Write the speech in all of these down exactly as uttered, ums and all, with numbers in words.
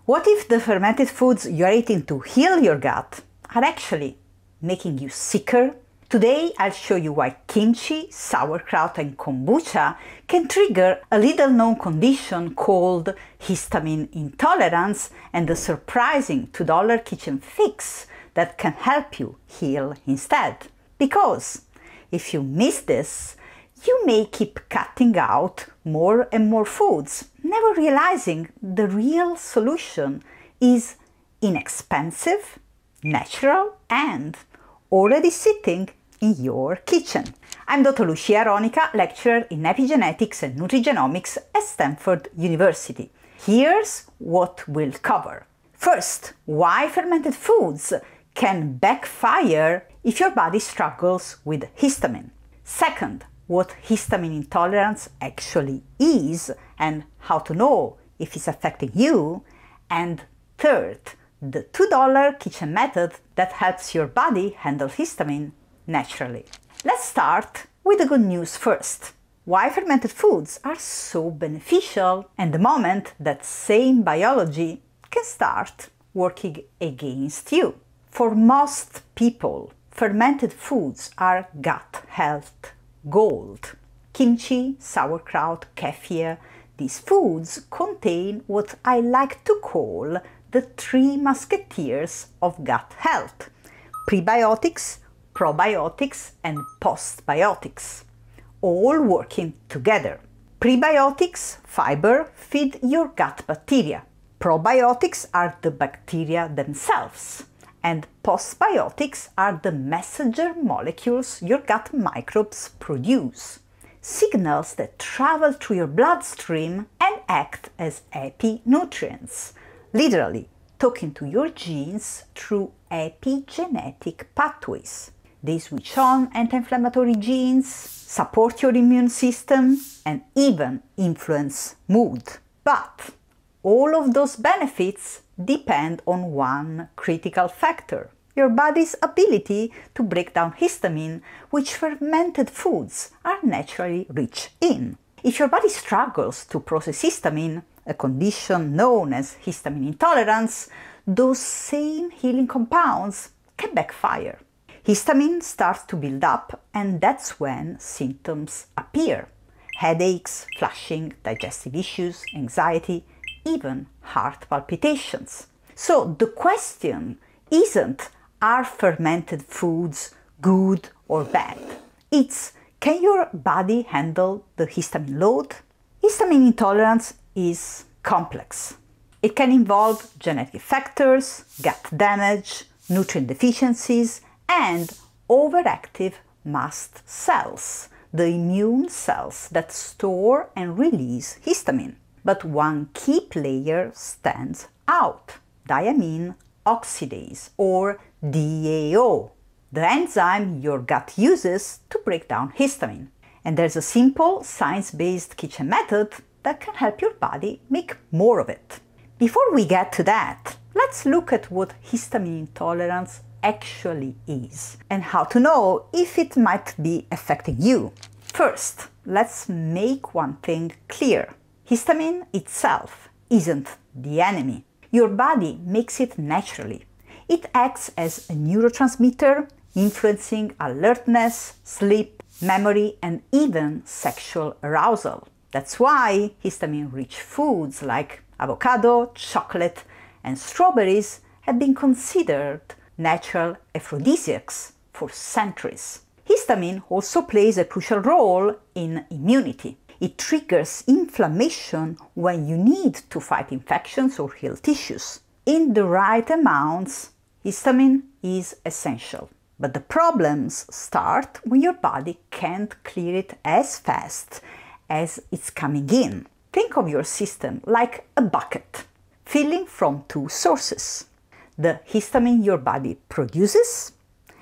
What if the fermented foods you're eating to heal your gut are actually making you sicker? Today I'll show you why kimchi, sauerkraut and kombucha can trigger a little known condition called histamine intolerance and the surprising two dollar kitchen fix that can help you heal instead. Because if you miss this, you may keep cutting out more and more foods, never realizing the real solution is inexpensive, natural and already sitting in your kitchen. I'm Doctor Lucia Aronica, lecturer in epigenetics and nutrigenomics at Stanford University. Here's what we'll cover. First, why fermented foods can backfire if your body struggles with histamine. Second, what histamine intolerance actually is and how to know if it's affecting you. And third, the two dollar kitchen method that helps your body handle histamine naturally. Let's start with the good news first. Why fermented foods are so beneficial and the moment that same biology can start working against you. For most people, fermented foods are gut health gold. Kimchi, sauerkraut, kefir, these foods contain what I like to call the three musketeers of gut health: prebiotics, probiotics and postbiotics, all working together. Prebiotics, fiber, feed your gut bacteria. Probiotics are the bacteria themselves. And postbiotics are the messenger molecules your gut microbes produce, signals that travel through your bloodstream and act as epinutrients, literally talking to your genes through epigenetic pathways. They switch on anti-inflammatory genes, support your immune system, and even influence mood. But all of those benefits depend on one critical factor: your body's ability to break down histamine, which fermented foods are naturally rich in. If your body struggles to process histamine, a condition known as histamine intolerance, those same healing compounds can backfire. Histamine starts to build up, and that's when symptoms appear: headaches, flushing, digestive issues, anxiety, even heart palpitations. So the question isn't, are fermented foods good or bad? It's, can your body handle the histamine load? Histamine intolerance is complex. It can involve genetic factors, gut damage, nutrient deficiencies, and overactive mast cells, the immune cells that store and release histamine. But one key player stands out: diamine oxidase, or D A O, the enzyme your gut uses to break down histamine. And there's a simple science-based kitchen method that can help your body make more of it. Before we get to that, let's look at what histamine intolerance actually is and how to know if it might be affecting you. First, let's make one thing clear. Histamine itself isn't the enemy. Your body makes it naturally. It acts as a neurotransmitter, influencing alertness, sleep, memory, and even sexual arousal. That's why histamine-rich foods like avocado, chocolate, and strawberries have been considered natural aphrodisiacs for centuries. Histamine also plays a crucial role in immunity. It triggers inflammation when you need to fight infections or heal tissues. In the right amounts, histamine is essential. But the problems start when your body can't clear it as fast as it's coming in. Think of your system like a bucket, filling from two sources: the histamine your body produces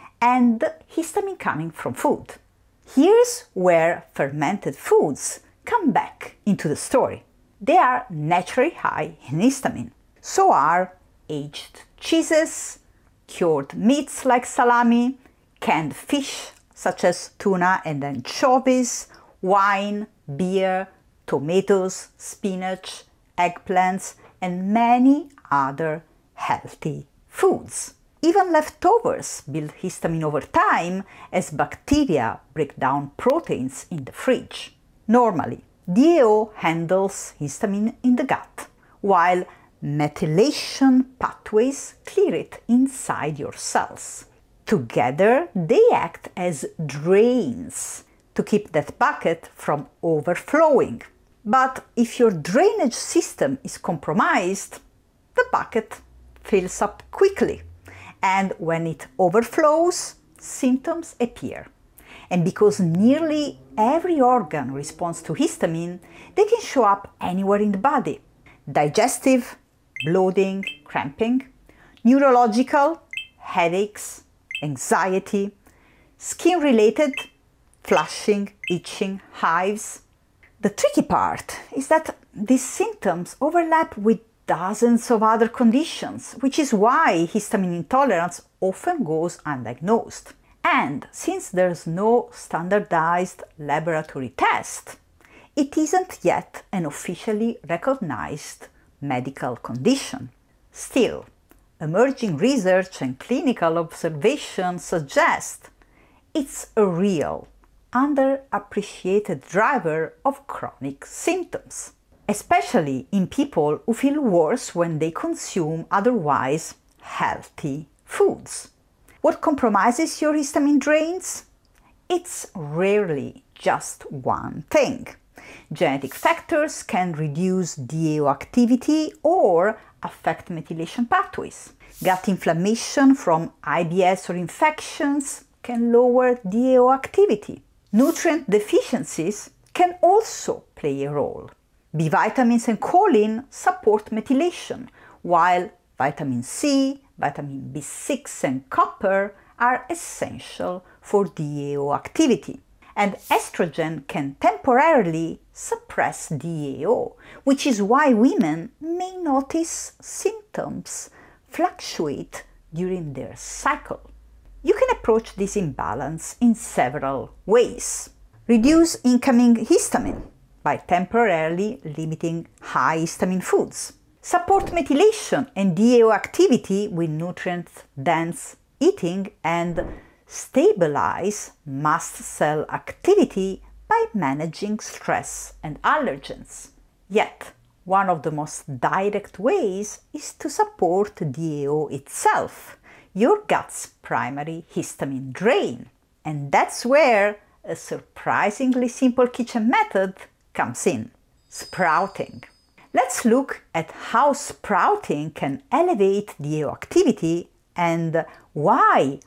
and the histamine coming from food. Here's where fermented foods come back into the story. They are naturally high in histamine. So are aged cheeses, cured meats like salami, canned fish such as tuna and anchovies, wine, beer, tomatoes, spinach, eggplants, and many other healthy foods. Even leftovers build histamine over time as bacteria break down proteins in the fridge. Normally, D A O handles histamine in the gut, while methylation pathways clear it inside your cells. Together, they act as drains to keep that bucket from overflowing. But if your drainage system is compromised, the bucket fills up quickly, and when it overflows, symptoms appear. And because nearly every organ responds to histamine, they can show up anywhere in the body. Digestive, bloating, cramping, neurological, headaches, anxiety, skin-related, flushing, itching, hives. The tricky part is that these symptoms overlap with dozens of other conditions, which is why histamine intolerance often goes undiagnosed. And since there's no standardized laboratory test, it isn't yet an officially recognized medical condition. Still, emerging research and clinical observation suggest it's a real, underappreciated driver of chronic symptoms, especially in people who feel worse when they consume otherwise healthy foods. What compromises your histamine drains? It's rarely just one thing. Genetic factors can reduce D A O activity or affect methylation pathways. Gut inflammation from I B S or infections can lower D A O activity. Nutrient deficiencies can also play a role. B vitamins and choline support methylation, while vitamin C, vitamin B six and copper are essential for D A O activity. And estrogen can temporarily suppress D A O, which is why women may notice symptoms fluctuate during their cycle. You can approach this imbalance in several ways. Reduce incoming histamine by temporarily limiting high histamine foods. Support methylation and D A O activity with nutrient-dense eating, and stabilize mast cell activity by managing stress and allergens. Yet, one of the most direct ways is to support D A O itself, your gut's primary histamine drain. And that's where a surprisingly simple kitchen method comes in: sprouting. Let's look at how sprouting can elevate D A O activity and why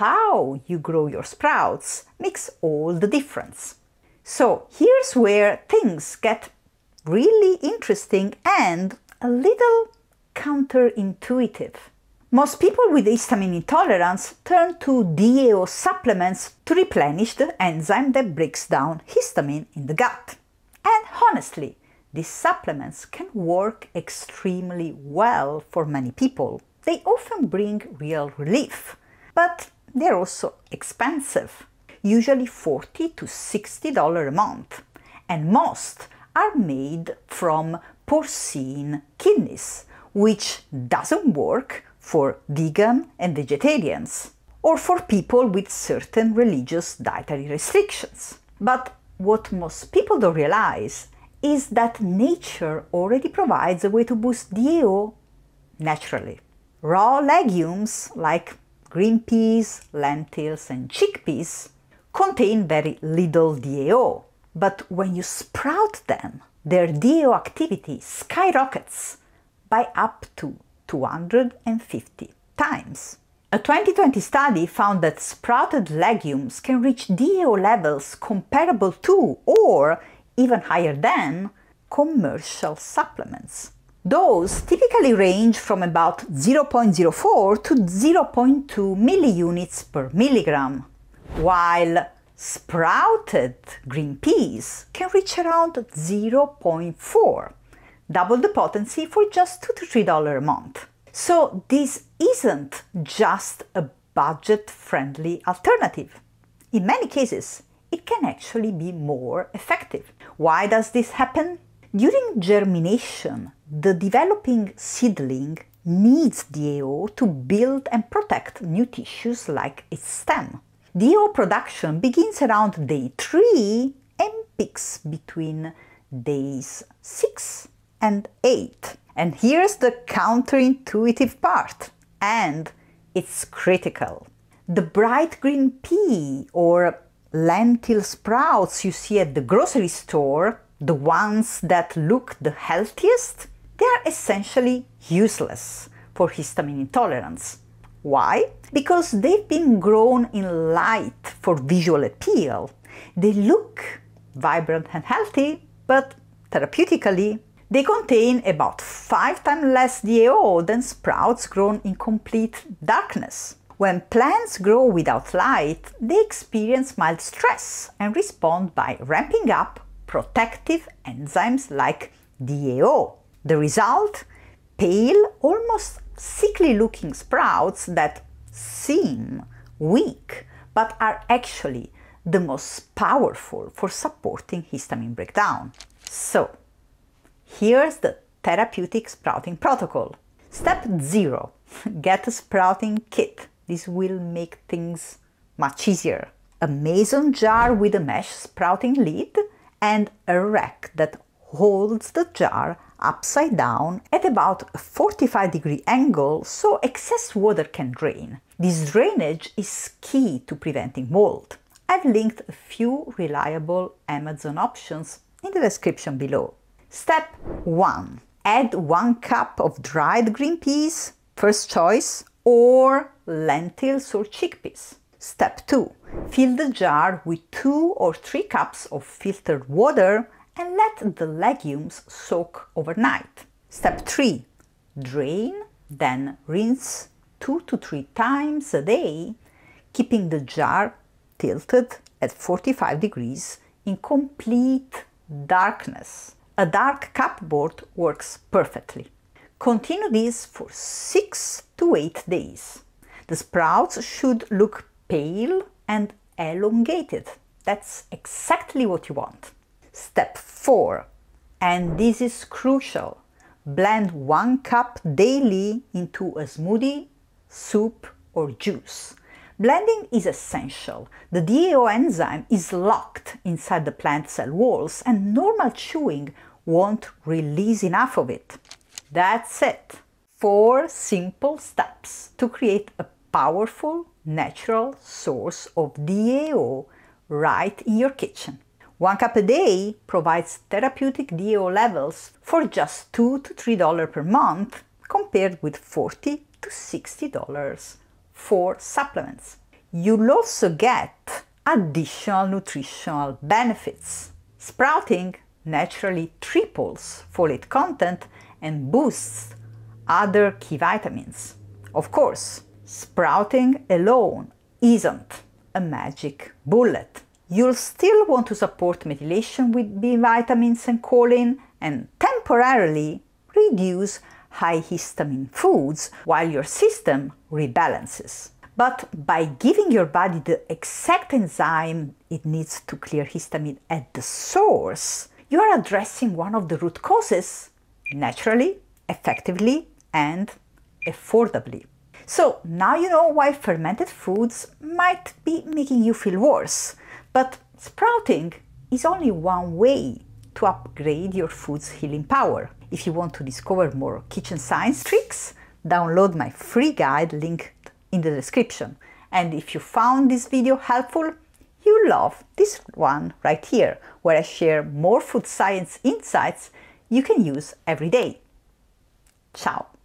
how you grow your sprouts makes all the difference. So here's where things get really interesting and a little counterintuitive. Most people with histamine intolerance turn to D A O supplements to replenish the enzyme that breaks down histamine in the gut. And honestly, these supplements can work extremely well for many people. They often bring real relief, but they're also expensive, usually forty to sixty dollars a month, and most are made from porcine kidneys, which doesn't work for vegan and vegetarians, or for people with certain religious dietary restrictions. But what most people don't realize is that nature already provides a way to boost D A O naturally. Raw legumes like green peas, lentils, and chickpeas contain very little D A O, but when you sprout them, their D A O activity skyrockets by up to two hundred fifty times. A twenty twenty study found that sprouted legumes can reach D A O levels comparable to or even higher than commercial supplements. Those typically range from about zero point zero four to zero point two milliunits per milligram, while sprouted green peas can reach around zero point four, double the potency for just two to three dollars a month. So this isn't just a budget-friendly alternative. In many cases, it can actually be more effective. Why does this happen? During germination, the developing seedling needs D A O to build and protect new tissues like its stem. D A O production begins around day three and peaks between days six and eight. And here's the counterintuitive part, and it's critical. The bright green pea or lentil sprouts you see at the grocery store, the ones that look the healthiest, they are essentially useless for histamine intolerance. Why? Because they've been grown in light for visual appeal. They look vibrant and healthy, but therapeutically, they contain about five times less D A O than sprouts grown in complete darkness. When plants grow without light, they experience mild stress and respond by ramping up protective enzymes like D A O. The result? Pale, almost sickly-looking sprouts that seem weak, but are actually the most powerful for supporting histamine breakdown. So, here's the therapeutic sprouting protocol. Step zero. Get a sprouting kit. This will make things much easier. A mason jar with a mesh sprouting lid and a rack that holds the jar upside down at about a forty-five degree angle so excess water can drain. This drainage is key to preventing mold. I've linked a few reliable Amazon options in the description below. Step one. Add one cup of dried green peas, first choice, or lentils or chickpeas. Step two. Fill the jar with two or three cups of filtered water and let the legumes soak overnight. Step three. Drain, then rinse two to three times a day, keeping the jar tilted at forty-five degrees in complete darkness. A dark cupboard works perfectly. Continue this for six to eight days. The sprouts should look pale and elongated. That's exactly what you want. Step four, and this is crucial. Blend one cup daily into a smoothie, soup, or juice. Blending is essential. The D A O enzyme is locked inside the plant cell walls and normal chewing won't release enough of it. That's it. Four simple steps to create a powerful, natural source of D A O right in your kitchen. One cup a day provides therapeutic D A O levels for just two to three dollars per month, compared with forty to sixty dollars for supplements. You'll also get additional nutritional benefits. Sprouting naturally triples folate content and boosts other key vitamins. Of course, sprouting alone isn't a magic bullet. You'll still want to support methylation with B vitamins and choline and temporarily reduce high histamine foods while your system rebalances. But by giving your body the exact enzyme it needs to clear histamine at the source, you are addressing one of the root causes naturally, effectively, and affordably. So now you know why fermented foods might be making you feel worse. But sprouting is only one way to upgrade your food's healing power. If you want to discover more kitchen science tricks, download my free guide linked in the description. And if you found this video helpful, you'll love this one right here, where I share more food science insights you can use every day. Ciao!